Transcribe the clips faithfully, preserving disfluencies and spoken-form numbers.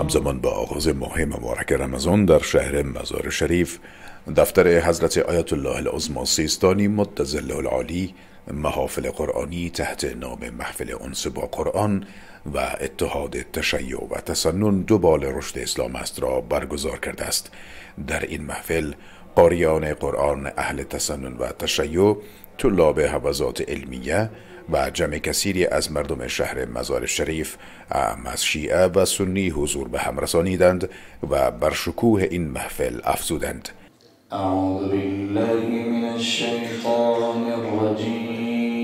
همزمان با آغاز ماه مبارک رمضان در شهر مزار شریف، دفتر حضرت آیت الله العظمی سیستانی مد ظله العالی محافل قرآنی تحت نام محفل انس با قرآن و اتحاد تشیع و تسنن دو بال رشد اسلام است را برگزار کرده است. در این محفل قاریان قرآن اهل تسنن و تشیع، طلاب حوزات علمیه و جمع کثیری از مردم شهر مزار شریف اعم از شیعه و سنی حضور به هم رسانیدند و بر شکوه این محفل افزودند. اعوذ بالله من الشیطان الرجیم.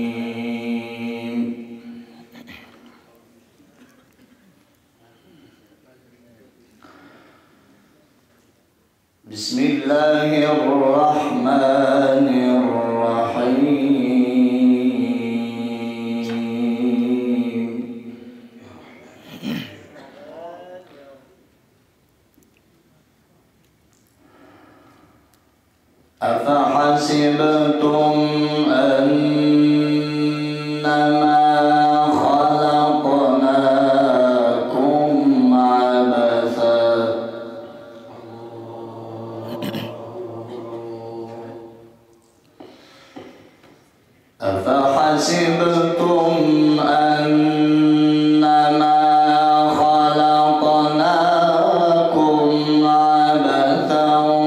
بسم الله الرحمن الرحیم. أفحسبتم أنما خلقناكم عبثا أفحسبتم أنما خلقناكم عبثا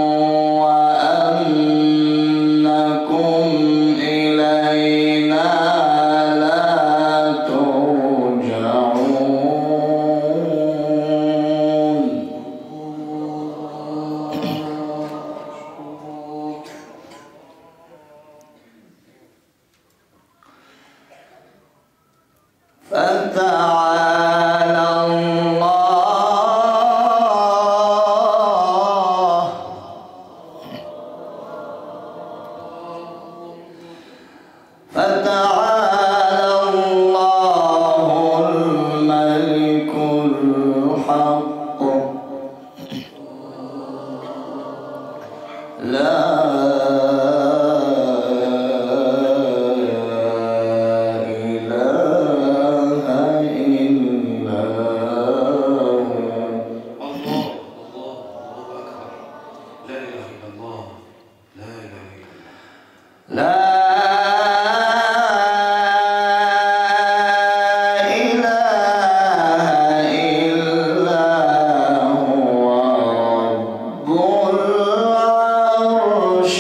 فتعالى الله فتعالى الله الملك الحق لا لا إله إلا هو رب العرش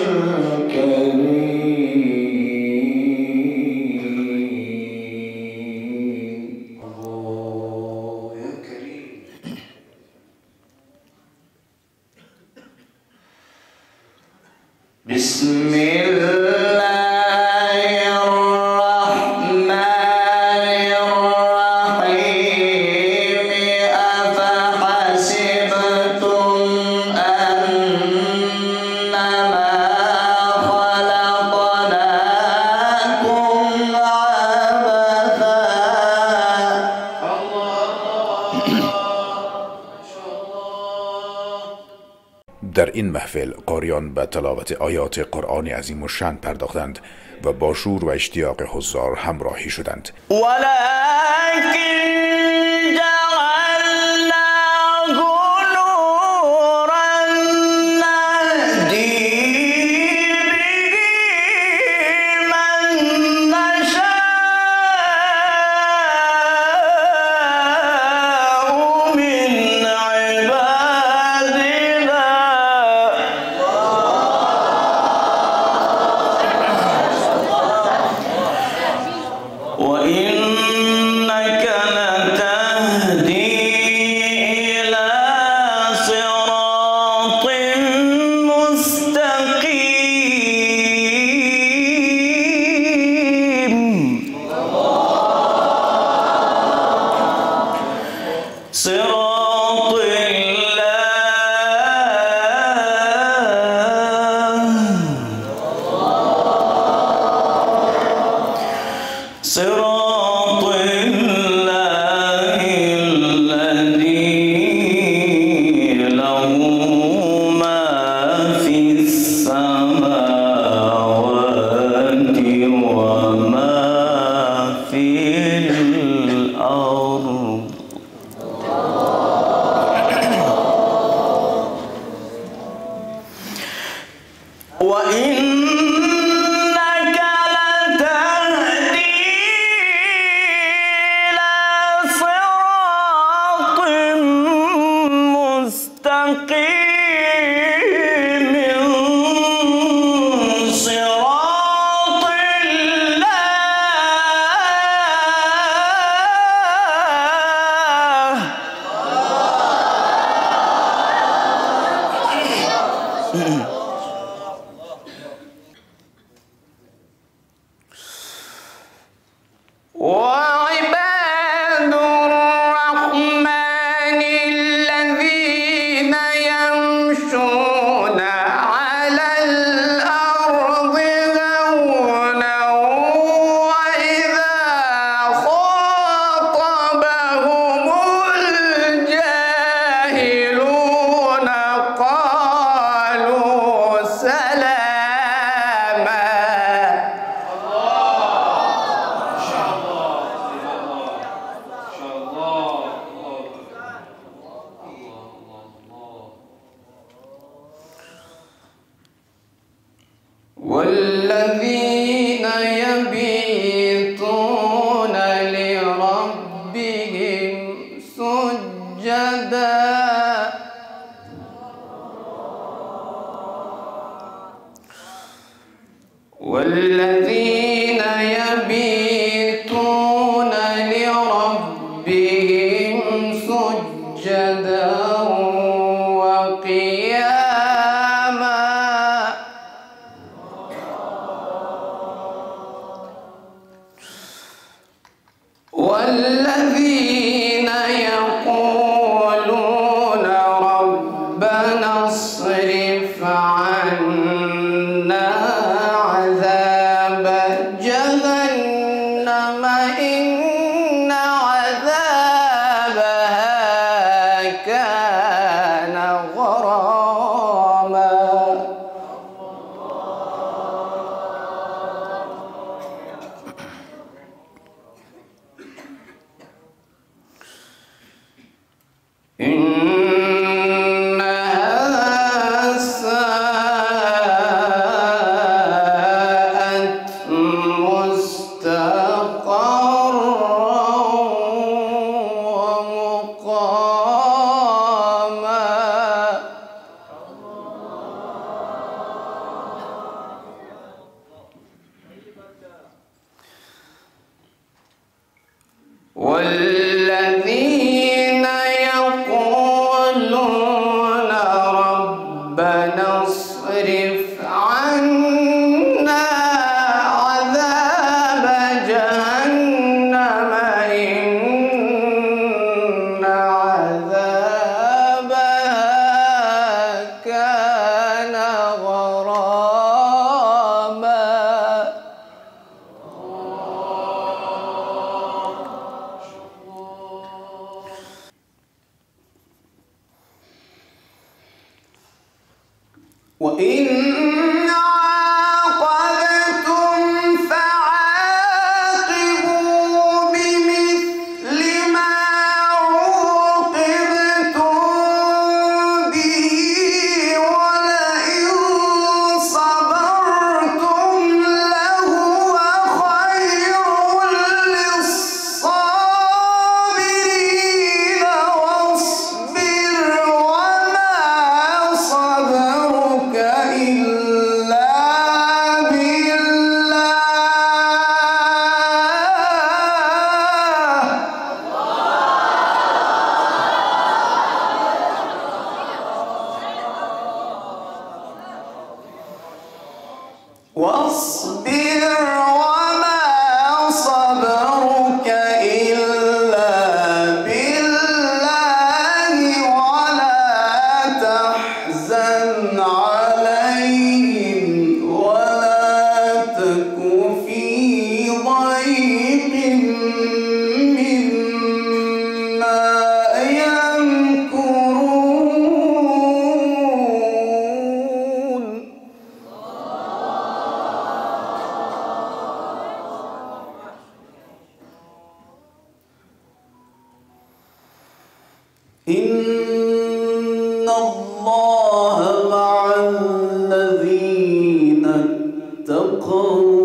الكريم. الله يا كريم. بسم الله الرحمن الرحيم. أفحسبتم أنما خلقناكم عبثا. در این محفل قاریان به تلاوت آیات قرآن عظیم و شأن پرداختند و با شور و اشتیاق حضار همراهی شدند. وإنك لتهدي إلى صراط مستقيم. صراط صراط الله الذي له ما في السماوات وما في الأرض. والذين يقولون ربنا اصرف عنا عذاب جهنم إن عذابها كان غراما. إنها ساءت مستقرا ومقاما. والذين يقولون ربنا اصرف عنا عذاب جهنم إن عذابها كان غراما. وإن عاقبتم فعاقبوا بمثل ما عوقبتم به ولئن صبرتم لهو خير للصابرين. واصبر وما صبرك إلا بالله. واصبر وما صبرك إلا بالله ولا تحزن عليهم ولا تك في ضيق مما يمكرون. إن الله مع الذين اتقوا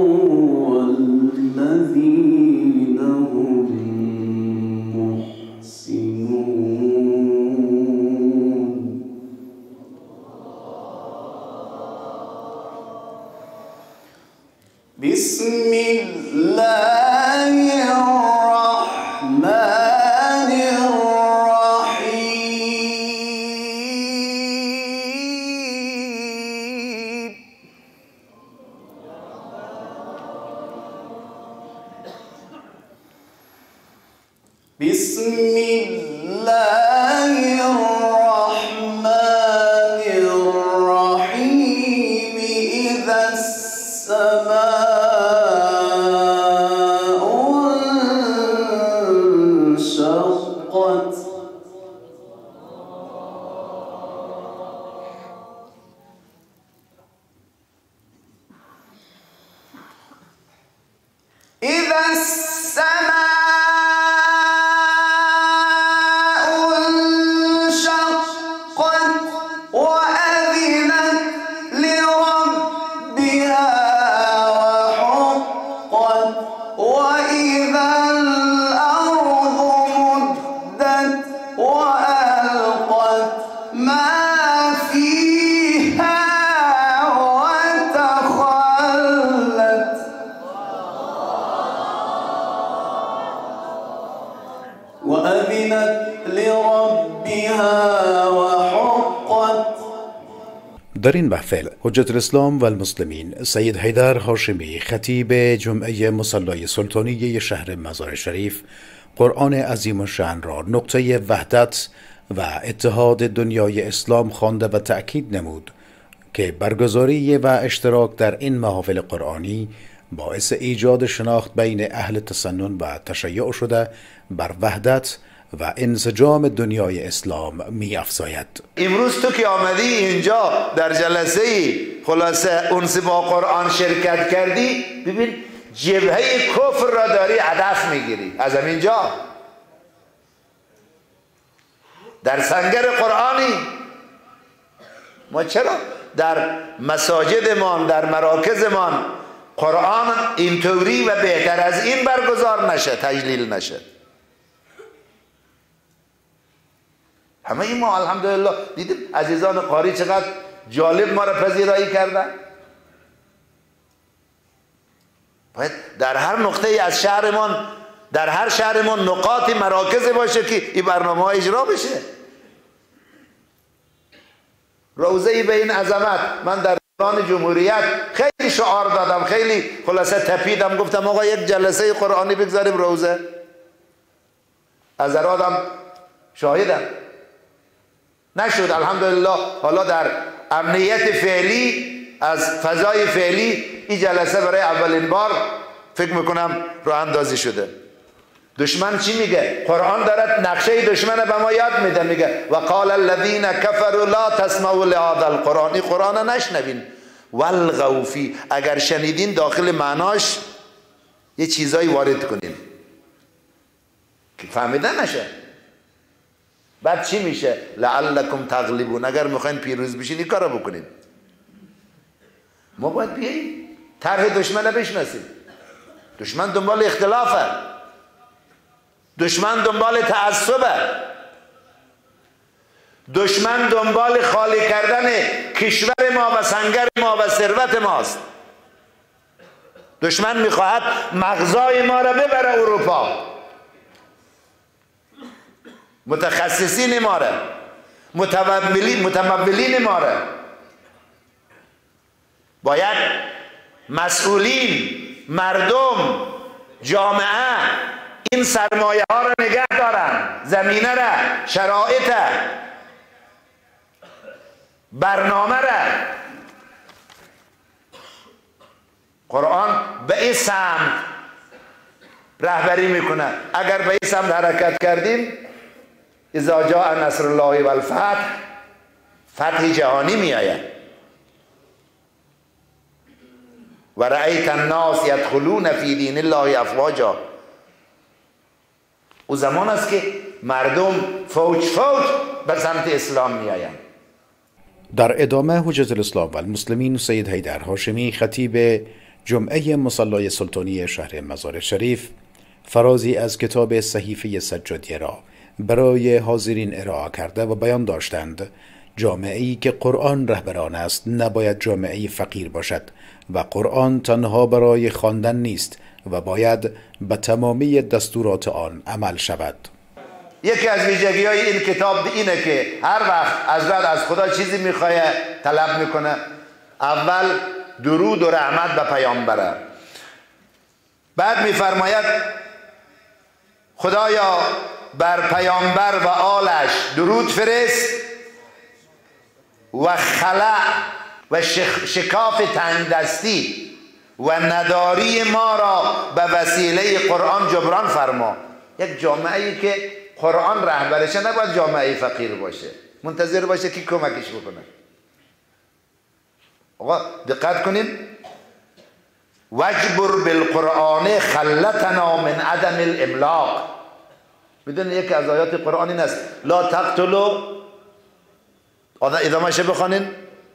والذين هم محسنون. بسم الله الرحمن الرحيم. بسم الله الرحمن الرحيم. إذا السماء انشقت إذا السماء انشقت وأذنت لربها وحقت وإذا الأرض مدت وألقت ما فيها وتخلت. وأذنت لربها وحقت. در این محفل حجت الاسلام و المسلمین سید حیدر هاشمی خطیب جمعه مصلی سلطانیه شهر مزار شریف قرآن عظیم الشأن را نقطه وحدت و اتحاد دنیای اسلام خوانده و تأکید نمود که برگزاری و اشتراک در این محافل قرآنی باعث ایجاد شناخت بین اهل تسنن و تشیع شده بر وحدت و انسجام دنیای اسلام می افزاید. امروز تو که آمدی اینجا در جلسه خلاصه اونس با قرآن شرکت کردی، ببین جبهه کفر را داری هدف میگیری از همینجا. در سنگر قرآنی ما چرا در مساجدمان در مراکزمان قرآن اینطوری و بهتر از این برگزار نشه، تجلیل نشه؟ همه این ما الحمدلله دیدیم عزیزان قاری چقدر جالب ما را پذیرایی کردن. باید در هر نقطه از شهرمان در هر شهرمان نقاط مراکز باشه که این برنامه ها اجرا بشه. روزه به این عظمت من در دوران جمهوریت خیلی شعار دادم، خیلی خلاصه تپیدم، گفتم آقا یک جلسه قرآنی بگذاریم روزه. حضراتم شاهدم نشد الحمدلله. حالا در امنیت فعلی از فضای فعلی این جلسه برای اولین بار فکر میکنم راه اندازی شده. دشمن چی میگه؟ قرآن دارد نقشه دشمن به ما یاد میده، میگه و قال الذين كفروا لا تسمعوا لهذا القرآن. این قرآن نشنوین، والغوا فیه، اگر شنیدین داخل معناش یه چیزایی وارد کنین که فهمیده نشه. بعد چی میشه؟ لعلکم تغلبون، اگر میخواین پیروز بشین این کارو بکنین. ما باید بیاییم طرح دشمن رو بشناسیم. دشمن دنبال اختلافه، دشمن دنبال تعصبه، دشمن دنبال خالی کردن کشور ما و سنگر ما و ثروت ماست. دشمن میخواهد مغزای ما را ببره اروپا، متخصصین ما را، متمولین متمولین ما را. باید مسئولین، مردم، جامعه این سرمایه ها را نگه دارن، زمینه را، شرایط، برنامه را. قرآن به این سمت رهبری میکنه. اگر به این سمت حرکت کردیم اذا جاء نصر الله و الفتح، فتح جهانی می آید. و رأیت الناس یدخلون فی دین الله افواجا. او زمان است که مردم فوج فوج به سمت اسلام می آیند. در ادامه حجت الاسلام و المسلمین سید حیدر هاشمی خطیب جمعه مصلی سلطانی شهر مزار شریف فرازی از کتاب صحیفه سجادیه را برای حاضرین ارائه کرده و بیان داشتند جامعه‌ای که قرآن رهبران است نباید جامعه فقیر باشد و قرآن تنها برای خواندن نیست و باید به تمامی دستورات آن عمل شود. یکی از ویژگی های این کتاب اینه که هر وقت حضرت از خدا چیزی میخواه طلب میکنه، اول درود و رحمت به پیامبره. بعد میفرماید خدایا بر پیامبر و آلش درود فرست و خلع و شکاف تنگدستی و نداری ما را به وسیله قرآن جبران فرما. یک جامعه ای که قرآن رهبرشه نباید جامعه فقیر باشه، منتظر باشه که کمکش بکنه. آقا دقت کنین، وجبر بالقرآن خلتنا من عدم الاملاق. میدونی یکی از آیات قرآن این است لا تقتلوا، ادامهش بخوانین،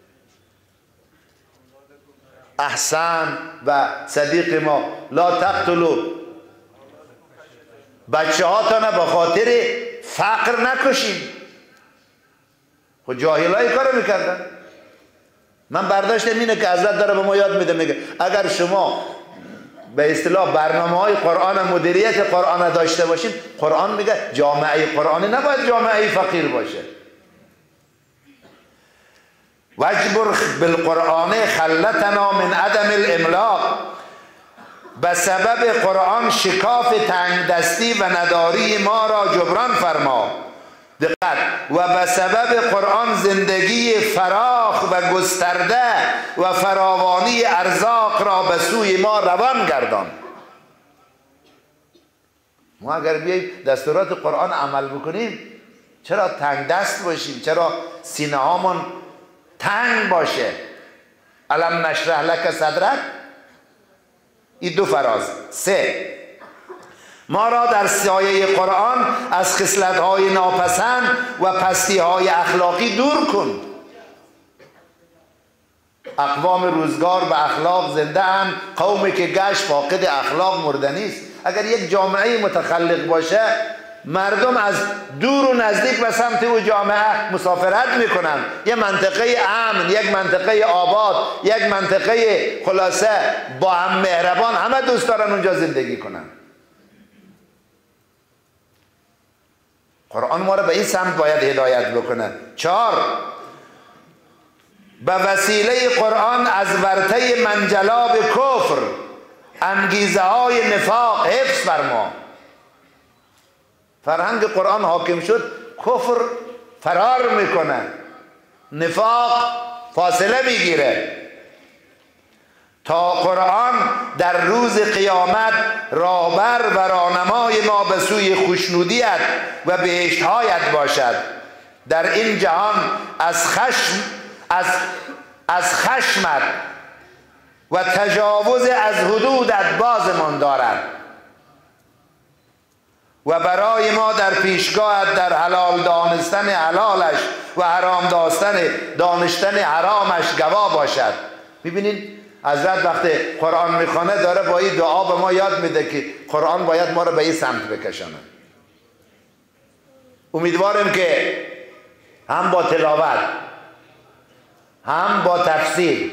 احسن و صدیق ما، لا تقتلوا بچه هاتان به خاطر فقر نکشیم. خود جاهل های کار میکردن. من برداشتم اینه که حضرت داره به ما یاد میده، میگه اگر شما به اصطلاح برنامه های قرآن، مدیریت قرآن داشته باشید، قرآن میگه جامعه قرآنی نباید جامعه فقیر باشه. واجبر بالقرآن خلتنا من عدم الاملاق، به سبب قرآن شکاف تنگ دستی و نداری ما را جبران فرما. دقت. و به سبب قرآن زندگی فراخ و گسترده و فراوانی ارزاق را به سوی ما روان گردان. ما اگر بیاییم دستورات قرآن عمل بکنیم، چرا تنگ دست باشیم؟ چرا سینه هامون تنگ باشه؟ الم نشرح لک صدرک. این دو فراز. سه، ما را در سایه قرآن از خصلت‌های ناپسند و پستی‌های اخلاقی دور کن. اقوام روزگار به اخلاق زنده اند، قومی که گشت فاقد اخلاق مردنی است. اگر یک جامعه متخلق باشه، مردم از دور و نزدیک به سمت او جامعه مسافرت میکنن. یک منطقه امن، یک منطقه آباد، یک منطقه خلاصه با هم مهربان، همه دوست دارن اونجا زندگی کنن. قرآن ما را به این سمت باید هدایت بکنه. چهار، به وسیله قرآن از ورطه منجلاب کفر، انگیزه های نفاق حفظ فرما. فرهنگ قرآن حاکم شد، کفر فرار میکنه، نفاق فاصله میگیره. تا قرآن در روز قیامت راهبر و راهنمای ما به سوی خوشنودیت و بهشتهایت باشد. در این جهان از خشم از از خشمت و تجاوز از حدودت بازمان دارد و برای ما در پیشگاهت در حلال دانستن حلالش و حرام دانستن دانستن حرامش گواه باشد. میبینید حضرت وقتی قرآن میخوانه داره با این دعا به ما یاد میده که قرآن باید ما رو به این سمت بکشانه. امیدوارم که هم با تلاوت، هم با تفسیر،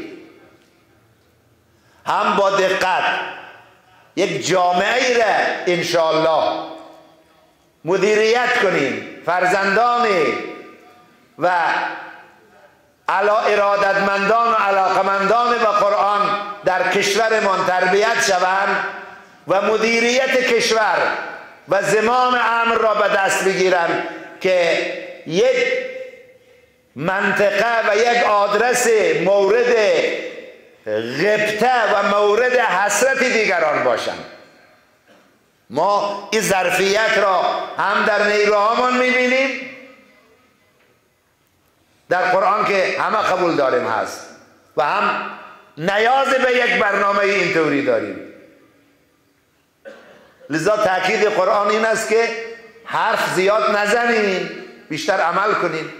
هم با دقت یک جامعه ای را انشاءالله مدیریت کنیم. فرزندانی و علا ارادتمندان و علاقمندان به قرآن در کشورمان تربیت شوند و مدیریت کشور و زمام امر را به دست بگیرند که یک منطقه و یک آدرس مورد غبطه و مورد حسرت دیگران باشند. ما این ظرفیت را هم در نیروهامان میبینیم، در قرآن که همه قبول داریم هست، و هم نیاز به یک برنامه اینطوری داریم. لذا تاکید قرآن این است که حرف زیاد نزنین، بیشتر عمل کنین.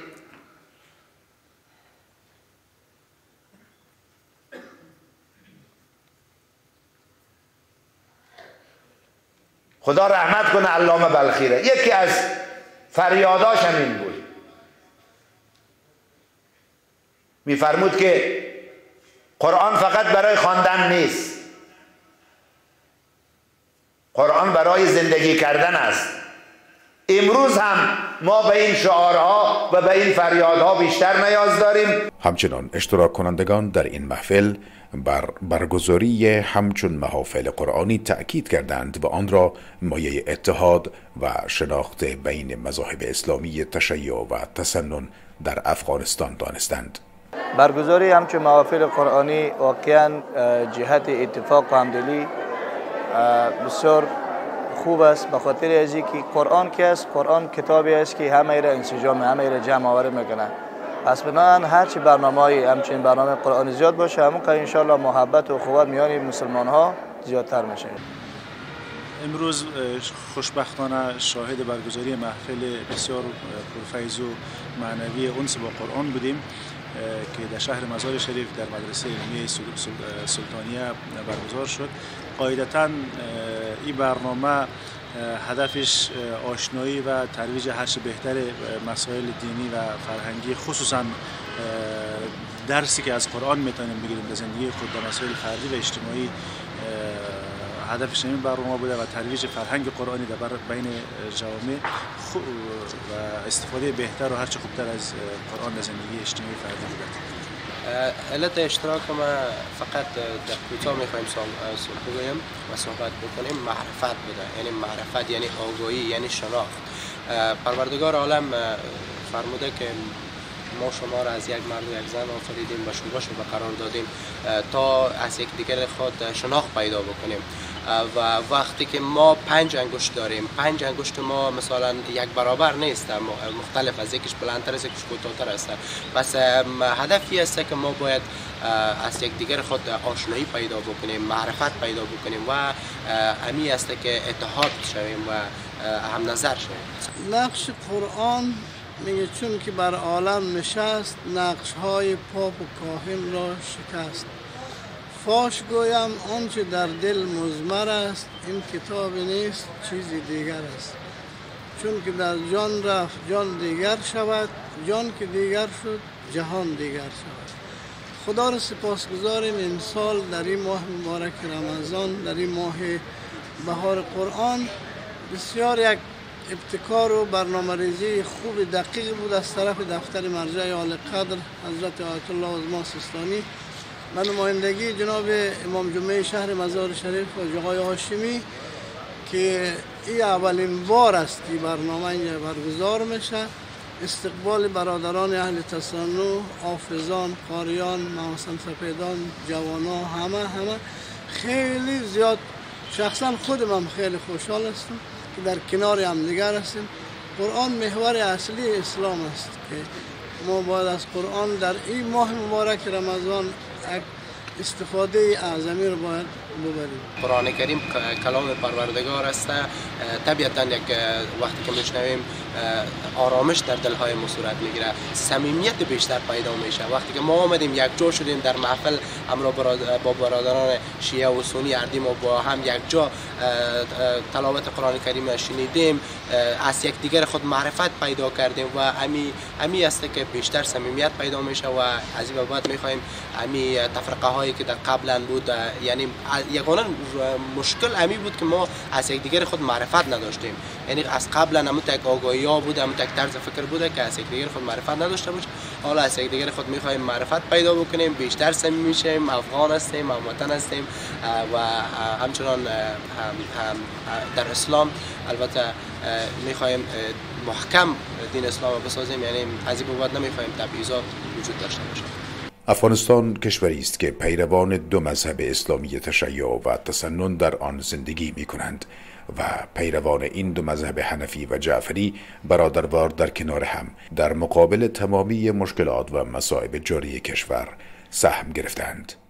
خدا رحمت کنه علامه بلخیره. یکی از فریاداش همین بود، میفرمود که قرآن فقط برای خواندن نیست، قرآن برای زندگی کردن است. امروز هم ما به این شعارها و به این فریادها بیشتر نیاز داریم. همچنان اشتراک کنندگان در این محفل بر برگزاری همچون محافل قرآنی تأکید کردند و آن را مایه اتحاد و شناخت بین مذاهب اسلامی تشیع و تسنن در افغانستان دانستند. برگزاری همچون محافل قرآنی واقعا جهت اتفاق و همدلی بسیار خوب است، به خاطر از اینکه قرآن که است، قرآن کتابی است که همه را انسجام، همه را جمع آوری میکنه. پس بنابراین هرچی برنامه‌ای همچنین برنامه قرآنی زیاد باشه، همون که انشالله محبت و اخوت میان مسلمان ها زیادتر میشه. امروز خوشبختانه شاهد برگزاری محفل بسیار پرفیض و معنوی انس با قرآن بودیم که در شهر مزار شریف در مدرسه علمیه سلطانیه برگزار شد. قاعدتاً این برنامه هدفش آشنایی و ترویج هرچه بهتر مسائل دینی و فرهنگی، خصوصاً درسی که از قرآن میتونیم بگیریم در زندگی خود در مسائل فردی و اجتماعی. هدفش این برنامه بوده و ترویج فرهنگ قرآنی در بین جوامع و استفاده بهتر و هرچه خوبتر از قرآن در زندگی اجتماعی فردی بوده. علت اشتراک ما فقط در کوتاه میخوایم سال بگویم و صحبت بکنیم معرفت بوده. یعنی معرفت یعنی آگاهی، یعنی شناخت. پروردگار عالم فرموده که ما شما را از یک مرد و یک زن آفریدیم و شما شما قرار دادیم تا از یک دیگر خود شناخت پیدا بکنیم. و وقتی که ما پنج انگشت داریم، پنج انگشت ما مثلا یک برابر نیست، مختلف از یکیش بلندتر است، یکیش کوتاه‌تر است. پس هدفی است که ما باید از یک دیگر خود آشنایی پیدا بکنیم، معرفت پیدا بکنیم و امی است که اتحاد شویم و هم نظر شویم. نقش قرآن میگه چون که بر عالم نشست، نقش های پاپ و کاهن را شکست. فاش گویم آنچه در دل مضمر است، این کتاب نیست چیزی دیگر است. چون که در جان رفت جان دیگر شود، جان که دیگر شد جهان دیگر شود. خدا را سپاسگزاریم امسال در این ماه مبارک رمضان، در این ماه بهار قرآن، بسیار یک ابتکار و برنامه ریزی خوب دقیق بود از طرف دفتر مرجع اعلی قدر حضرت آیت الله عظما سیستانی و نمایندگی جناب امام جمعه شهر مزار شریف و آقای هاشمی که این اولین بار است که برنامه اینجا برگزار میشه. استقبال برادران اهل تصنع، حافظان، قاریان، محسن سپیدان، جوانا، همه همه خیلی زیاد. شخصا خودم هم خیلی خوشحال هستم که در کنار هم دیگر هستیم. قرآن محور اصلی اسلام است که ما باید از قرآن در این ماه مبارک رمضان یک استفاده اعظمی رو باید ببریم. قرآن کریم کلام پروردگار است. طبیعتا یک وقتی که میشنویم آرامش در دلهای ما صورت میگیره، صمیمیت بیشتر پیدا میشه. وقتی که ما آمدیم یک جا شدیم در محفل همراه با برادران شیعه و سنی اردیم و با هم یک جا تلاوت قرآن کریم شنیدیم، از یک دیگر خود معرفت پیدا کردیم و امی امی است که بیشتر صمیمیت پیدا میشه و از این بعد میخوایم امی تفرقه هایی که در قبلا بود، یعنی یگانه مشکل امی بود که ما از یک دیگر خود معرفت نداشتیم. یعنی از قبلا همون تک آگاهی ها بود، همون تک طرز فکر بوده که از یک دیگر خود معرفت نداشته باشه. حالا از یک دیگر خود میخوایم معرفت پیدا بکنیم، بیشتر صمیمی شیم، افغان هستیم، هموطن هستیم و همچنان در اسلام البته میخوایم محکم دین اسلام بسازیم. یعنی از این بعد نمیخوایم تبعیضات وجود داشته باشه. افغانستان کشوری است که پیروان دو مذهب اسلامی تشیع و تسنن در آن زندگی می کنند و پیروان این دو مذهب حنفی و جعفری برادروار در کنار هم در مقابل تمامی مشکلات و مصائب جاری کشور سهم گرفتند.